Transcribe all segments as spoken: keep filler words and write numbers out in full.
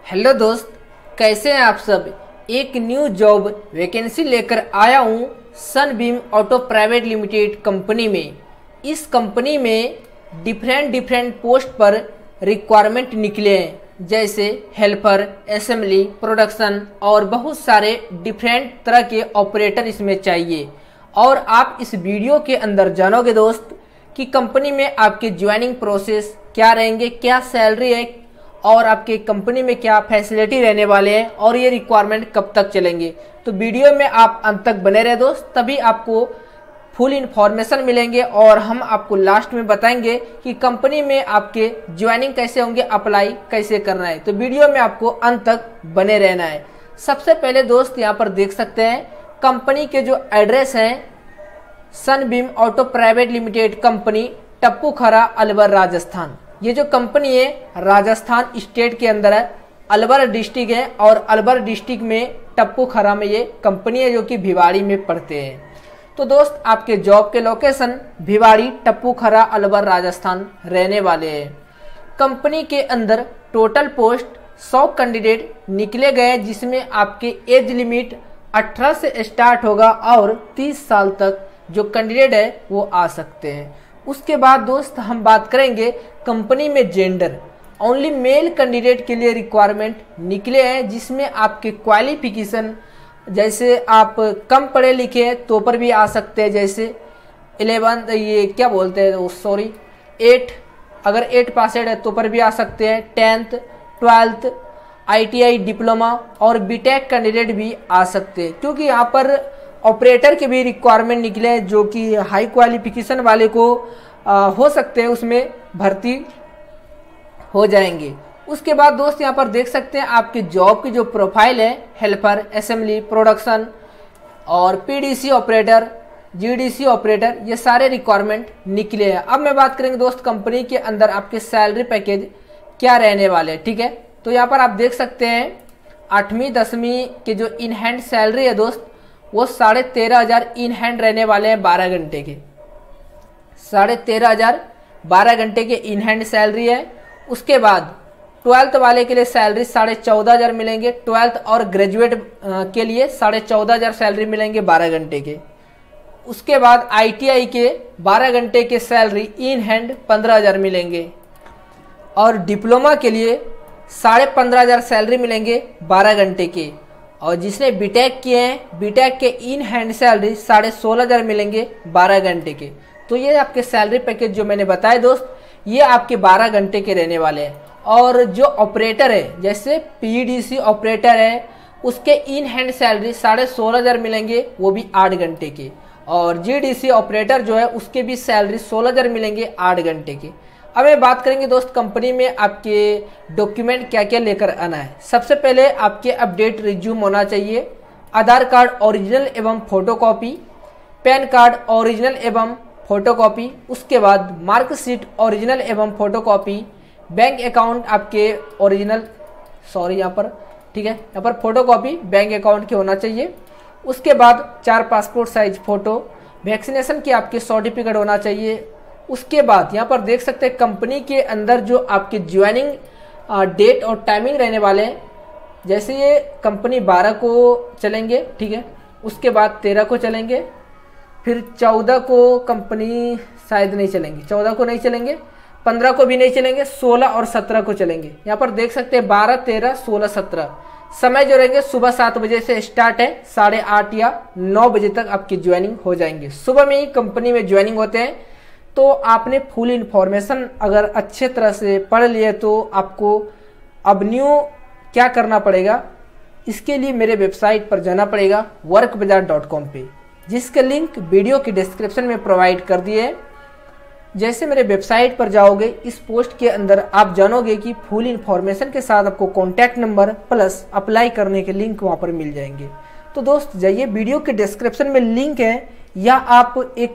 Hello दोस्त, कैसे हैं आप सब। एक न्यू जॉब वैकेंसी लेकर आया हूँ Sunbeam auto private limited company में। इस कंपनी में डिफरेंट डिफरेंट पोस्ट पर रिक्वायरमेंट निकले हैं, जैसे हेल्पर, असेंबली, प्रोडक्शन और बहुत सारे डिफरेंट तरह के ऑपरेटर इसमें चाहिए। और आप इस वीडियो के अंदर जानोगे दोस्त कि कंपनी में आपके ज्वाइनिंग प्रोसेस क्या रहेंगे, क्या सैलरी है और आपके कंपनी में क्या फैसिलिटी रहने वाले हैं और ये रिक्वायरमेंट कब तक चलेंगे। तो वीडियो में आप अंत तक बने रहे दोस्त, तभी आपको फुल इन्फॉर्मेशन मिलेंगे और हम आपको लास्ट में बताएंगे कि कंपनी में आपके ज्वाइनिंग कैसे होंगे, अप्लाई कैसे करना है। तो वीडियो में आपको अंत तक बने रहना है। सबसे पहले दोस्त यहाँ पर देख सकते हैं कंपनी के जो एड्रेस हैं, Sunbeam auto private limited company, Tappu Khara, Alwar, Rajasthan. ये जो कंपनी है राजस्थान स्टेट के अंदर है, अलवर डिस्ट्रिक्ट है और अलवर डिस्ट्रिक्ट में टप्पू खरा में ये कंपनी है जो कि भिवाड़ी में पड़ते हैं। तो दोस्त आपके जॉब के लोकेशन भिवाड़ी, टप्पू खरा, अलवर, राजस्थान रहने वाले हैं। कंपनी के अंदर टोटल पोस्ट सौ कैंडिडेट निकले गए, जिसमें आपके एज लिमिट अठारह से स्टार्ट होगा और तीस साल तक जो कैंडिडेट है वो आ सकते हैं। उसके बाद दोस्त हम बात करेंगे कंपनी में जेंडर, ओनली मेल कैंडिडेट के लिए रिक्वायरमेंट निकले हैं, जिसमें आपके क्वालिफिकेशन जैसे आप कम पढ़े लिखे हैं तो पर भी आ सकते हैं, जैसे इलेवन ये क्या बोलते हैं सॉरी एट, अगर एट पास है तो पर भी आ सकते हैं, टेंथ, ट्वेल्थ, आईटीआई, डिप्लोमा और बीटेक कैंडिडेट भी आ सकते हैं। क्योंकि यहाँ पर ऑपरेटर के भी रिक्वायरमेंट निकले हैं जो कि हाई क्वालिफिकेशन वाले को आ, हो सकते हैं उसमें भर्ती हो जाएंगे। उसके बाद दोस्त यहाँ पर देख सकते हैं आपके जॉब की जो प्रोफाइल है, हेल्पर, असेंबली, प्रोडक्शन और पीडीसी ऑपरेटर, जीडीसी ऑपरेटर, ये सारे रिक्वायरमेंट निकले हैं। अब मैं बात करेंगे दोस्त कंपनी के अंदर आपके सैलरी पैकेज क्या रहने वाले हैं, ठीक है। तो यहाँ पर आप देख सकते हैं आठवीं दसवीं के जो इन हैंड सैलरी है दोस्त, वो साढ़े तेरह हजार इन हैंड रहने वाले हैं, बारह घंटे के साढ़े तेरह हजार बारह घंटे के इन हैंड सैलरी है। उसके बाद ट्वेल्थ वाले के लिए सैलरी साढ़े चौदह हजार मिलेंगे, ट्वेल्थ और ग्रेजुएट के लिए साढ़े चौदह हजार सैलरी मिलेंगे बारह घंटे के। उसके बाद आईटीआई के बारह घंटे के सैलरी इन हैंड पंद्रह हजार मिलेंगे और डिप्लोमा के लिए साढ़े पंद्रह हजार सैलरी मिलेंगे बारह घंटे के। और जिसने बीटेक किए हैं, बीटेक के इन हैंड सैलरी साढ़े सोलह हजार मिलेंगे बारह घंटे के। तो ये आपके सैलरी पैकेज जो मैंने बताया दोस्त, ये आपके बारह घंटे के रहने वाले हैं। और जो ऑपरेटर है, जैसे पीडीसी ऑपरेटर है, उसके इन हैंड सैलरी साढ़े सोलह हजार मिलेंगे, वो भी आठ घंटे के। और जीडीसी ऑपरेटर जो है उसके भी सैलरी सोलह हजार मिलेंगे आठ घंटे के। अब मैं बात करेंगे दोस्त कंपनी में आपके डॉक्यूमेंट क्या क्या लेकर आना है। सबसे पहले आपके अपडेट रिज्यूम होना चाहिए, आधार कार्ड ओरिजिनल एवं फोटोकॉपी, पैन कार्ड ओरिजिनल एवं फोटोकॉपी, उसके बाद मार्कशीट ओरिजिनल एवं फोटोकॉपी, बैंक अकाउंट आपके ओरिजिनल सॉरी यहाँ पर ठीक है, यहाँ पर फोटोकॉपी बैंक अकाउंट की होना चाहिए। उसके बाद चार पासपोर्ट साइज फ़ोटो, वैक्सीनेशन की आपके सर्टिफिकेट होना चाहिए। उसके बाद यहाँ पर देख सकते हैं कंपनी के अंदर जो आपके ज्वाइनिंग डेट और टाइमिंग रहने वाले हैं, जैसे ये कंपनी बारह को चलेंगे, ठीक है, उसके बाद तेरह को चलेंगे, फिर चौदह को कंपनी शायद नहीं चलेंगे, चौदह को नहीं चलेंगे, पंद्रह को भी नहीं चलेंगे, सोलह और सत्रह को चलेंगे। यहाँ पर देख सकते हैं बारह, तेरह, सोलह, सत्रह समय जो रहेंगे सुबह सात बजे से स्टार्ट है, साढ़े आठ या नौ बजे तक आपकी ज्वाइनिंग हो जाएंगे। सुबह में ही कंपनी में ज्वाइनिंग होते हैं। तो आपने फुल इन्फॉर्मेशन अगर अच्छे तरह से पढ़ लिए तो आपको अब न्यू क्या करना पड़ेगा, इसके लिए मेरे वेबसाइट पर जाना पड़ेगा वर्क बाजार डॉट कॉम पे, जिसका लिंक वीडियो के डिस्क्रिप्शन में प्रोवाइड कर दिए। जैसे मेरे वेबसाइट पर जाओगे, इस पोस्ट के अंदर आप जानोगे कि फुल इन्फॉर्मेशन के साथ आपको कॉन्टैक्ट नंबर प्लस अप्लाई करने के लिंक वहाँ पर मिल जाएंगे। तो दोस्त जाइए, वीडियो के डिस्क्रिप्शन में लिंक है, या आप एक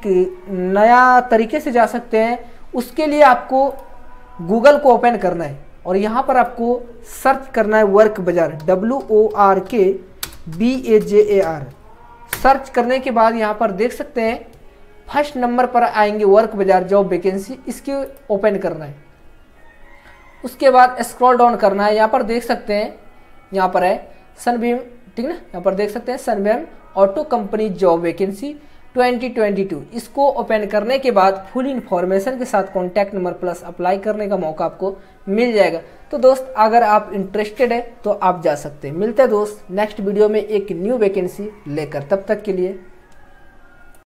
नया तरीके से जा सकते हैं। उसके लिए आपको गूगल को ओपन करना है और यहाँ पर आपको सर्च करना है Work Bazaar, W O R K B A J A R. Search करने के बाद यहाँ पर देख सकते हैं फर्स्ट नंबर पर आएंगे वर्क बाजार जॉब वैकेंसी, इसके ओपन करना है। उसके बाद स्क्रॉल डाउन करना है, यहाँ पर देख सकते हैं, यहाँ पर है सनबीम, ठीक ना, यहाँ पर देख सकते हैं Sunbeam auto company job vacancy twenty twenty two. इसको ओपन करने के बाद फुल इन्फॉर्मेशन के साथ कॉन्टैक्ट नंबर प्लस अप्लाई करने का मौका आपको मिल जाएगा। तो दोस्त अगर आप इंटरेस्टेड है तो आप जा सकते हैं। मिलते हैं दोस्त नेक्स्ट वीडियो में एक न्यू वैकेंसी लेकर, तब तक के लिए